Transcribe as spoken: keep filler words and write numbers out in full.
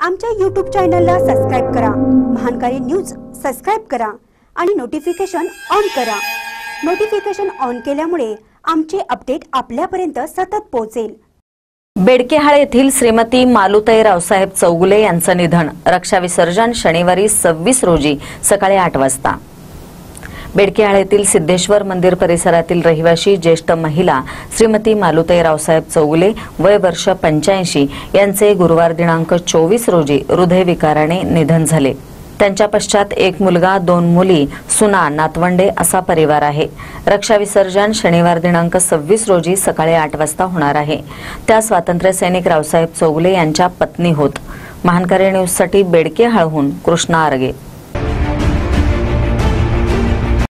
आमच्या यूट्यूब चॅनलला सबस्क्राइब करा, महानकारी न्यूज सबस्क्राइब करा आणि नोटिफिकेशन ऑन करा। नोटिफिकेशन ऑन केल्यामुळे आमचे अपडेट आपल्यापर्यंत सतत पोहोचेल। बेडकेहाळ येथील श्रीमती मालुताई रावसाहेब चौगुले यांचं निधन। रक्षा विसर्जन शनिवारी सव्वीस रोजी सकाळी आठ वाजता। बेडकेहाळ येथील सिद्धेश्वर मंदिर परिसरातील रहिवासी ज्येष्ठ महिला श्रीमती मालुताई रावसाहेब चौगुले वय वर्ष पंच्याऐंशी यांचे गुरुवार दिनांक चोवीस रोजी हृदयविकाराने निधन झाले। त्यांच्या पश्चात एक मुलगा, दोन मुली, सुना, नातवंडे असा परिवार आहे। रक्षा विसर्जन शनिवार दिनांक सव्वीस रोजी सकाळी आठ वाजता होणार आहे। त्या स्वातंत्र्य सैनिक रावसाहेब चौगुले यांच्या पत्नी होत। महानकारी न्यूजसाठी बेडकेहाळहून कृष्णा आरगे।